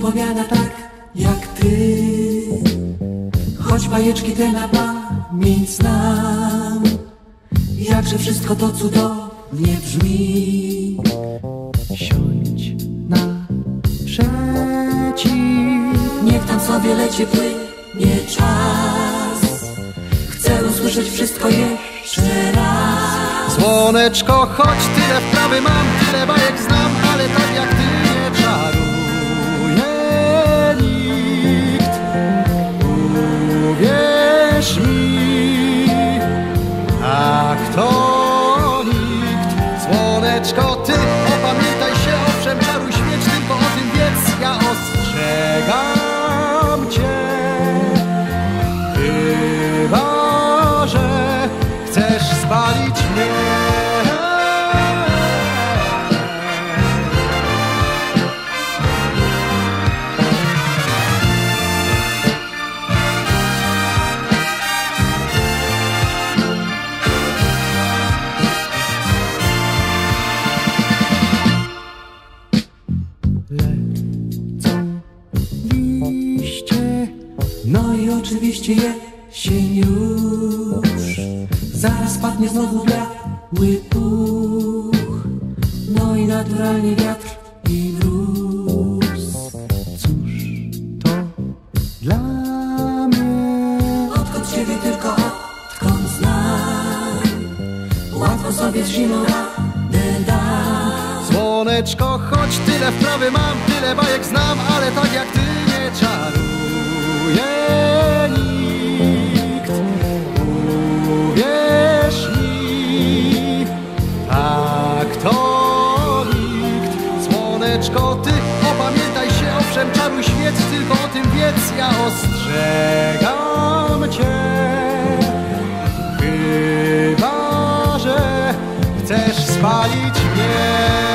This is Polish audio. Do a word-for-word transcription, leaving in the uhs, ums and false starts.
opowiada tak jak ty, choć bajeczki te na pamięć znam. Jakże wszystko to cudownie brzmi. Siądź naprzeciw, niech tam sobie leci, płynie czas. Chcę usłyszeć wszystko jeszcze raz. Słoneczko, choć tyle wprawy mam, tyle bajek znam, ale tak jak ty nie czaruje nikt. Uwierz mi, a kto nikt. Słoneczko, ty opamiętaj się, owszem, czaruj świeć, tylko o tym wiedz, ja ostrzegam cię. Chyba że chcesz spalić mnie. Lecą liście, no i oczywiście jesień już. Zaraz padnie znowu biały puch, no i naturalnie wiatr i mróz. Cóż to dla mnie? Odkąd ciebie tylko odkąd znam, łatwo sobie z zimą radę dam. Słoneczko, choć tyle wprawy mam, tyle bajek znam, ale tak jak ty nie czaruje nikt. Uwierz mi, tak to nikt. Słoneczko, ty opamiętaj się, owszem, czaruj świec, tylko o tym wiedz, ja ostrzegam cię. Chyba że chcesz spalić mnie.